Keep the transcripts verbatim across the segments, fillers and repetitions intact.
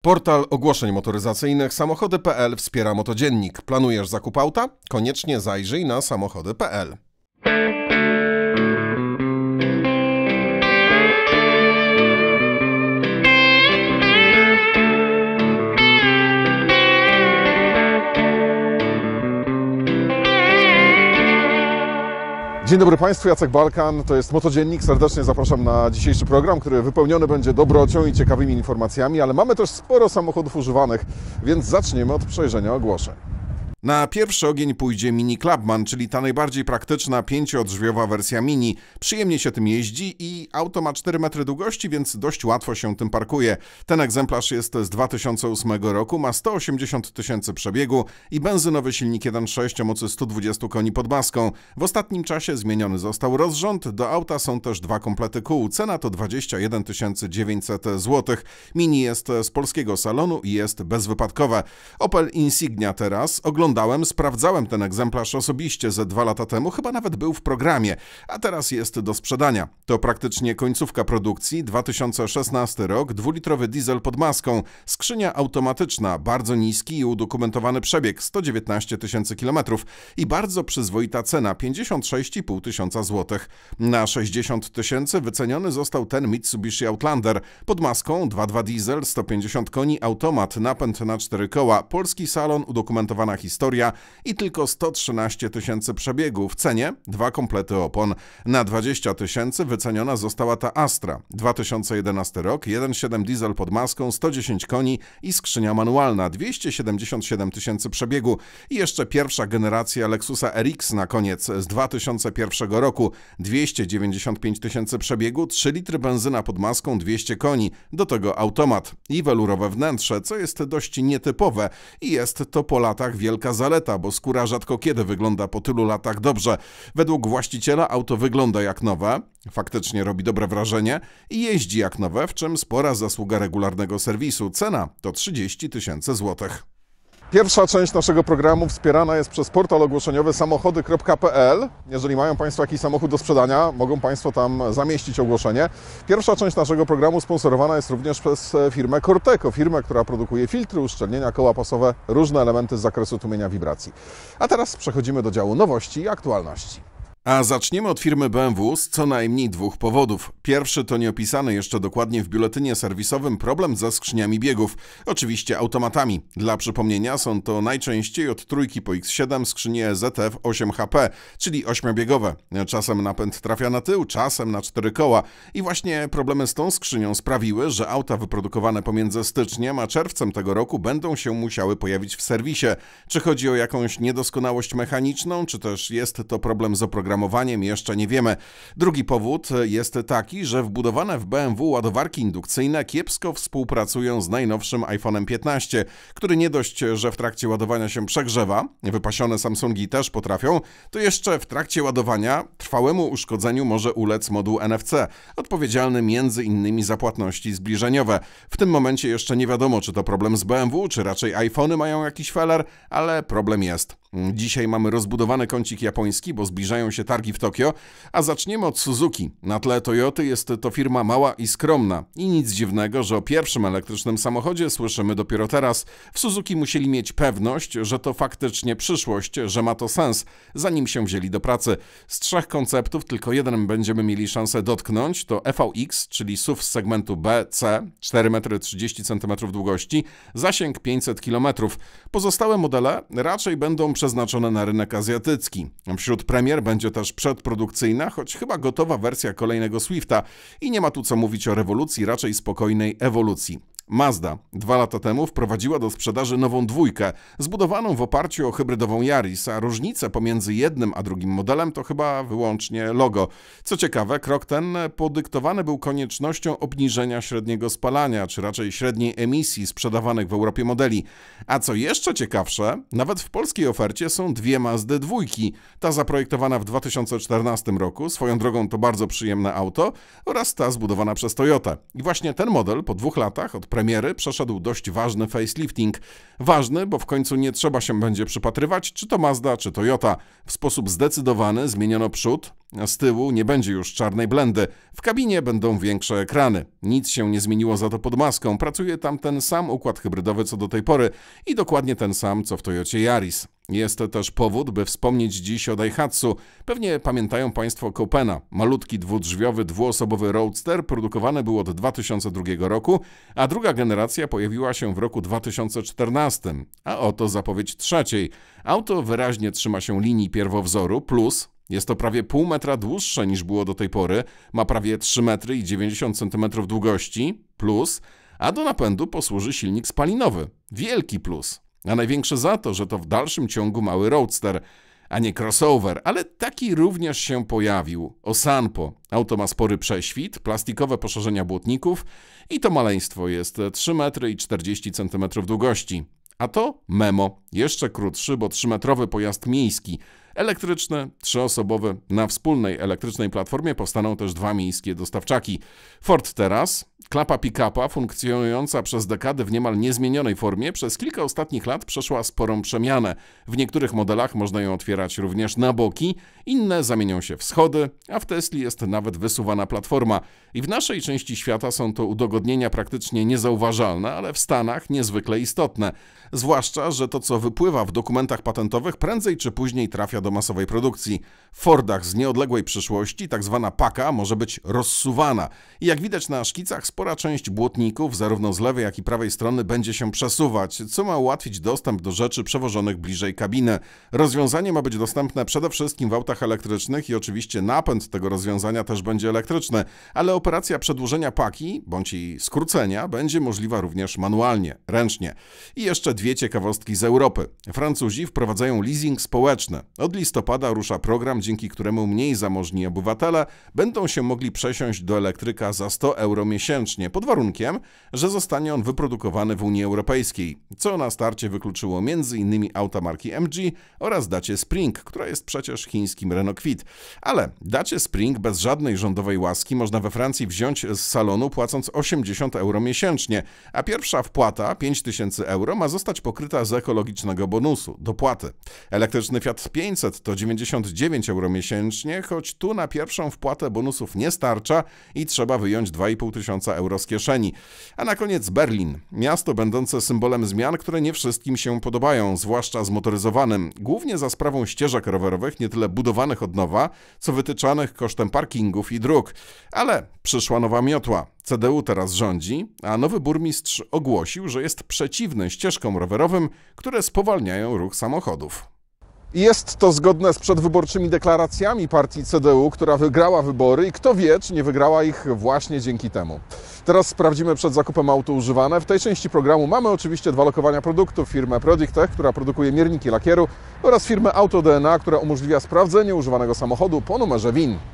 Portal ogłoszeń motoryzacyjnych samochody kropka p l wspiera Motodziennik. Planujesz zakup auta? Koniecznie zajrzyj na samochody kropka p l. Dzień dobry Państwu, Jacek Balkan, to jest Motodziennik. Serdecznie zapraszam na dzisiejszy program, który wypełniony będzie dobrocią i ciekawymi informacjami, ale mamy też sporo samochodów używanych, więc zaczniemy od przejrzenia ogłoszeń. Na pierwszy ogień pójdzie Mini Clubman, czyli ta najbardziej praktyczna pięciodrzwiowa wersja Mini. Przyjemnie się tym jeździ i auto ma cztery metry długości, więc dość łatwo się tym parkuje. Ten egzemplarz jest z dwa tysiące ósmego roku, ma sto osiemdziesiąt tysięcy przebiegu i benzynowy silnik jeden przecinek sześć o mocy stu dwudziestu koni pod maską. W ostatnim czasie zmieniony został rozrząd, do auta są też dwa komplety kół. Cena to dwadzieścia jeden tysięcy dziewięćset złotych. Mini jest z polskiego salonu i jest bezwypadkowe. Opel Insignia teraz. Oglądałem, sprawdzałem ten egzemplarz osobiście ze dwa lata temu, chyba nawet był w programie, a teraz jest do sprzedania. To praktycznie końcówka produkcji, dwa tysiące szesnasty rok, dwulitrowy diesel pod maską, skrzynia automatyczna, bardzo niski i udokumentowany przebieg, sto dziewiętnaście tysięcy kilometrów i bardzo przyzwoita cena, pięćdziesiąt sześć i pół tysiąca złotych. Na sześćdziesiąt tysięcy wyceniony został ten Mitsubishi Outlander. Pod maską dwa przecinek dwa diesel, sto pięćdziesiąt koni, automat, napęd na cztery koła, polski salon, udokumentowana historia i tylko sto trzynaście tysięcy przebiegu. W cenie dwa komplety opon. Na dwadzieścia tysięcy wyceniona została ta Astra. dwa tysiące jedenasty rok, jeden przecinek siedem diesel pod maską, sto dziesięć koni i skrzynia manualna, dwieście siedemdziesiąt siedem tysięcy przebiegu. I jeszcze pierwsza generacja Lexusa R X na koniec z dwa tysiące pierwszego roku, dwieście dziewięćdziesiąt pięć tysięcy przebiegu, trzy litry benzyna pod maską, dwieście koni. Do tego automat i welurowe wnętrze, co jest dość nietypowe i jest to po latach wielka zaleta, bo skóra rzadko kiedy wygląda po tylu latach dobrze. Według właściciela auto wygląda jak nowe, faktycznie robi dobre wrażenie i jeździ jak nowe, w czym spora zasługa regularnego serwisu. Cena to trzydzieści tysięcy złotych. Pierwsza część naszego programu wspierana jest przez portal ogłoszeniowy samochody kropka p l. Jeżeli mają Państwo jakiś samochód do sprzedania, mogą Państwo tam zamieścić ogłoszenie. Pierwsza część naszego programu sponsorowana jest również przez firmę Corteco, firmę, która produkuje filtry, uszczelnienia, koła pasowe, różne elementy z zakresu tłumienia wibracji. A teraz przechodzimy do działu nowości i aktualności. A zaczniemy od firmy B M W z co najmniej dwóch powodów. Pierwszy to nieopisany jeszcze dokładnie w biuletynie serwisowym problem ze skrzyniami biegów, oczywiście automatami. Dla przypomnienia są to najczęściej od trójki po X siedem skrzynie Z F osiem H P, czyli ośmiobiegowe. Czasem napęd trafia na tył, czasem na cztery koła. I właśnie problemy z tą skrzynią sprawiły, że auta wyprodukowane pomiędzy styczniem a czerwcem tego roku będą się musiały pojawić w serwisie. Czy chodzi o jakąś niedoskonałość mechaniczną, czy też jest to problem z oprogramowaniem? Jeszcze nie wiemy. Drugi powód jest taki, że wbudowane w B M W ładowarki indukcyjne kiepsko współpracują z najnowszym iPhone'em piętnaście, który nie dość, że w trakcie ładowania się przegrzewa, wypasione Samsungi też potrafią, to jeszcze w trakcie ładowania trwałemu uszkodzeniu może ulec moduł N F C, odpowiedzialny między innymi za płatności zbliżeniowe. W tym momencie jeszcze nie wiadomo, czy to problem z B M W, czy raczej iPhony mają jakiś feller, ale problem jest. Dzisiaj mamy rozbudowany kącik japoński, bo zbliżają się targi w Tokio, a zaczniemy od Suzuki. Na tle Toyoty jest to firma mała i skromna. I nic dziwnego, że o pierwszym elektrycznym samochodzie słyszymy dopiero teraz. W Suzuki musieli mieć pewność, że to faktycznie przyszłość, że ma to sens, zanim się wzięli do pracy. Z trzech konceptów tylko jeden będziemy mieli szansę dotknąć, to E V X, czyli S U V z segmentu B C, cztery metry trzydzieści centymetrów długości, zasięg pięćset kilometrów. Pozostałe modele raczej będą przeznaczone na rynek azjatycki. Wśród premier będzie też przedprodukcyjna, choć chyba gotowa wersja kolejnego Swifta i nie ma tu co mówić o rewolucji, raczej spokojnej ewolucji. Mazda dwa lata temu wprowadziła do sprzedaży nową dwójkę, zbudowaną w oparciu o hybrydową Yaris, a różnice pomiędzy jednym a drugim modelem to chyba wyłącznie logo. Co ciekawe, krok ten podyktowany był koniecznością obniżenia średniego spalania, czy raczej średniej emisji sprzedawanych w Europie modeli. A co jeszcze ciekawsze, nawet w polskiej ofercie są dwie Mazdy dwójki. Ta zaprojektowana w dwa tysiące czternastym roku, swoją drogą to bardzo przyjemne auto, oraz ta zbudowana przez Toyotę. I właśnie ten model po dwóch latach od premiery przeszedł dość ważny facelifting. Ważny, bo w końcu nie trzeba się będzie przypatrywać, czy to Mazda, czy Toyota. W sposób zdecydowany zmieniono przód, a z tyłu nie będzie już czarnej blendy. W kabinie będą większe ekrany. Nic się nie zmieniło za to pod maską. Pracuje tam ten sam układ hybrydowy co do tej pory i dokładnie ten sam co w Toyocie Yaris. Jest też powód, by wspomnieć dziś o Daihatsu. Pewnie pamiętają Państwo Coupena. Malutki dwudrzwiowy, dwuosobowy roadster produkowany był od dwa tysiące drugiego roku, a druga generacja pojawiła się w roku dwa tysiące czternastym. A oto zapowiedź trzeciej. Auto wyraźnie trzyma się linii pierwowzoru, plus jest to prawie pół metra dłuższe niż było do tej pory, ma prawie trzy metry i dziewięćdziesiąt centymetrów długości, plus, a do napędu posłuży silnik spalinowy. Wielki plus. A największe za to, że to w dalszym ciągu mały roadster, a nie crossover, ale taki również się pojawił. Osanpo. Auto ma spory prześwit, plastikowe poszerzenia błotników i to maleństwo jest trzy metry i czterdzieści centymetrów długości. A to Memo, jeszcze krótszy, bo trzymetrowy pojazd miejski. Elektryczny, trzyosobowy. Na wspólnej elektrycznej platformie powstaną też dwa miejskie dostawczaki. Ford Teraz, klapa pick-upa funkcjonująca przez dekady w niemal niezmienionej formie, przez kilka ostatnich lat przeszła sporą przemianę. W niektórych modelach można ją otwierać również na boki, inne zamienią się w schody, a w Tesli jest nawet wysuwana platforma. I w naszej części świata są to udogodnienia praktycznie niezauważalne, ale w Stanach niezwykle istotne. Zwłaszcza, że to co wypływa w dokumentach patentowych prędzej czy później trafia do masowej produkcji. W Fordach z nieodległej przyszłości tak zwana paka może być rozsuwana. I jak widać na szkicach, spora część błotników zarówno z lewej jak i prawej strony będzie się przesuwać, co ma ułatwić dostęp do rzeczy przewożonych bliżej kabiny. Rozwiązanie ma być dostępne przede wszystkim w autach elektrycznych i oczywiście napęd tego rozwiązania też będzie elektryczny, ale operacja przedłużenia paki bądź jej skrócenia będzie możliwa również manualnie, ręcznie. I jeszcze dwie ciekawostki z Europy. Francuzi wprowadzają leasing społeczny. Od listopada rusza program, dzięki któremu mniej zamożni obywatele będą się mogli przesiąść do elektryka za sto euro miesięcznie, pod warunkiem, że zostanie on wyprodukowany w Unii Europejskiej, co na starcie wykluczyło między innymi auta marki M G oraz Dacia Spring, która jest przecież chińskim Renault Kwid. Ale Dacia Spring bez żadnej rządowej łaski można we Francji wziąć z salonu, płacąc osiemdziesiąt euro miesięcznie, a pierwsza wpłata, pięć tysięcy euro, ma zostać pokryta z ekologicznego bonusu, dopłaty. Elektryczny Fiat pięćset to dziewięćdziesiąt dziewięć euro miesięcznie, choć tu na pierwszą wpłatę bonusów nie starcza i trzeba wyjąć dwa i pół tysiąca euro z kieszeni. A na koniec Berlin. Miasto będące symbolem zmian, które nie wszystkim się podobają, zwłaszcza zmotoryzowanym. Głównie za sprawą ścieżek rowerowych, nie tyle budowanych od nowa, co wytyczanych kosztem parkingów i dróg. Ale przyszła nowa miotła. C D U teraz rządzi, a nowy burmistrz ogłosił, że jest przeciwny ścieżkom rowerowym, które spowalniają ruch samochodów. Jest to zgodne z przedwyborczymi deklaracjami partii C D U, która wygrała wybory i kto wie, czy nie wygrała ich właśnie dzięki temu. Teraz sprawdzimy przed zakupem auto używane. W tej części programu mamy oczywiście dwa lokowania produktów. Firmę Prodiktech, która produkuje mierniki lakieru, oraz firmę Auto D N A, która umożliwia sprawdzenie używanego samochodu po numerze V I N.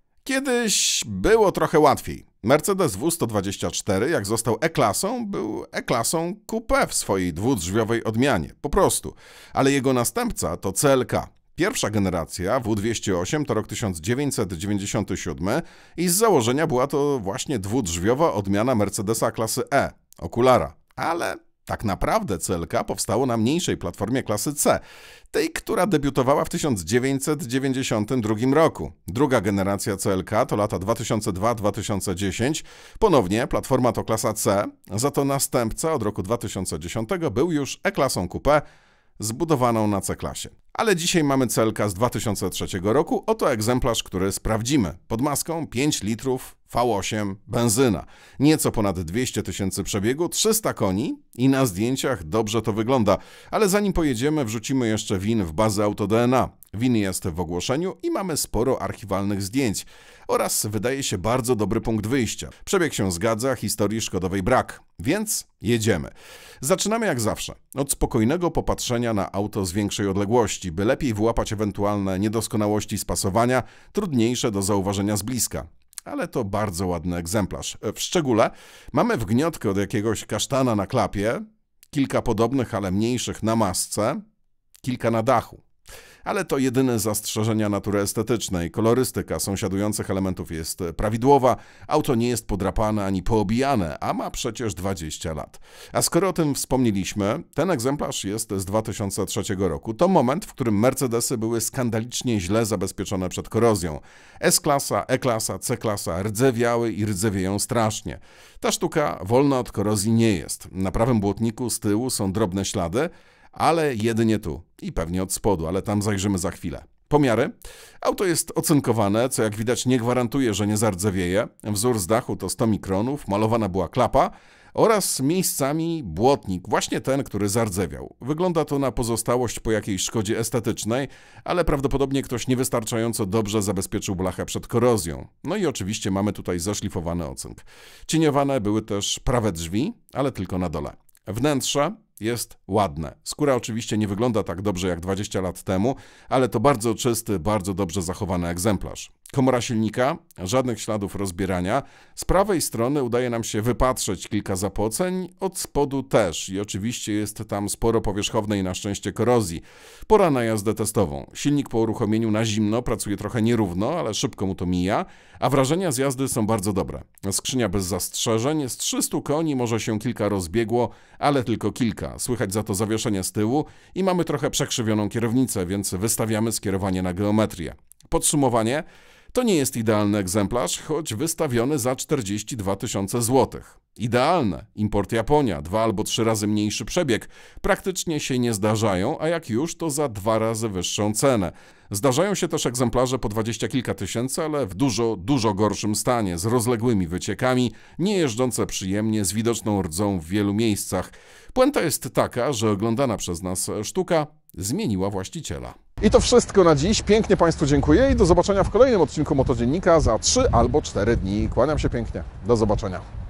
Kiedyś było trochę łatwiej. Mercedes W sto dwadzieścia cztery, jak został E-klasą, był E-klasą Coupé w swojej dwudrzwiowej odmianie. Po prostu. Ale jego następca to C L K. Pierwsza generacja W dwieście osiem to rok tysiąc dziewięćset dziewięćdziesiąty siódmy i z założenia była to właśnie dwudrzwiowa odmiana Mercedesa klasy E, Okulara. Ale tak naprawdę C L K powstało na mniejszej platformie klasy C, tej, która debiutowała w tysiąc dziewięćset dziewięćdziesiątym drugim roku. Druga generacja C L K to lata dwa tysiące drugi do dwa tysiące dziesiątego. Ponownie platforma to klasa C, za to następca od roku dwa tysiące dziesiątego był już E-klasą Coupé zbudowaną na C-klasie. Ale dzisiaj mamy C L K z dwa tysiące trzeciego roku, oto egzemplarz, który sprawdzimy. Pod maską pięć litrów, V osiem, benzyna. Nieco ponad dwieście tysięcy przebiegu, trzysta koni i na zdjęciach dobrze to wygląda. Ale zanim pojedziemy, wrzucimy jeszcze V I N w bazę Auto D N A. V I N jest w ogłoszeniu i mamy sporo archiwalnych zdjęć. Oraz wydaje się bardzo dobry punkt wyjścia. Przebieg się zgadza, historii szkodowej brak. Więc jedziemy. Zaczynamy jak zawsze. Od spokojnego popatrzenia na auto z większej odległości, by lepiej wyłapać ewentualne niedoskonałości spasowania, trudniejsze do zauważenia z bliska. Ale to bardzo ładny egzemplarz. W szczególe mamy wgniotkę od jakiegoś kasztana na klapie, kilka podobnych, ale mniejszych na masce, kilka na dachu. Ale to jedyne zastrzeżenia natury estetycznej. Kolorystyka sąsiadujących elementów jest prawidłowa, auto nie jest podrapane ani poobijane, a ma przecież dwadzieścia lat. A skoro o tym wspomnieliśmy, ten egzemplarz jest z dwa tysiące trzeciego roku. To moment, w którym Mercedesy były skandalicznie źle zabezpieczone przed korozją. S-klasa, E-klasa, C-klasa rdzewiały i rdzewieją strasznie. Ta sztuka wolna od korozji nie jest. Na prawym błotniku z tyłu są drobne ślady, ale jedynie tu i pewnie od spodu, ale tam zajrzymy za chwilę. Pomiary. Auto jest ocynkowane, co jak widać nie gwarantuje, że nie zardzewieje. Wzór z dachu to sto mikronów, malowana była klapa oraz miejscami błotnik, właśnie ten, który zardzewiał. Wygląda to na pozostałość po jakiejś szkodzie estetycznej, ale prawdopodobnie ktoś niewystarczająco dobrze zabezpieczył blachę przed korozją. No i oczywiście mamy tutaj zaszlifowany ocynk. Cieniowane były też prawe drzwi, ale tylko na dole. Wnętrze jest ładne. Skóra oczywiście nie wygląda tak dobrze jak dwadzieścia lat temu, ale to bardzo czysty, bardzo dobrze zachowany egzemplarz. Komora silnika, żadnych śladów rozbierania. Z prawej strony udaje nam się wypatrzeć kilka zapoceń, od spodu też i oczywiście jest tam sporo powierzchownej na szczęście korozji. Pora na jazdę testową. Silnik po uruchomieniu na zimno pracuje trochę nierówno, ale szybko mu to mija, a wrażenia z jazdy są bardzo dobre. Skrzynia bez zastrzeżeń, z trzystu koni może się kilka rozbiegło, ale tylko kilka. Słychać za to zawieszenie z tyłu i mamy trochę przekrzywioną kierownicę, więc wystawiamy skierowanie na geometrię. Podsumowanie. To nie jest idealny egzemplarz, choć wystawiony za czterdzieści dwa tysiące złotych. Idealne. Import Japonia, dwa albo trzy razy mniejszy przebieg. Praktycznie się nie zdarzają, a jak już, to za dwa razy wyższą cenę. Zdarzają się też egzemplarze po dwadzieścia kilka tysięcy, ale w dużo, dużo gorszym stanie, z rozległymi wyciekami, nie jeżdżące przyjemnie, z widoczną rdzą w wielu miejscach. Puenta jest taka, że oglądana przez nas sztuka zmieniła właściciela. I to wszystko na dziś. Pięknie Państwu dziękuję i do zobaczenia w kolejnym odcinku Motodziennika za trzy albo cztery dni. Kłaniam się pięknie. Do zobaczenia.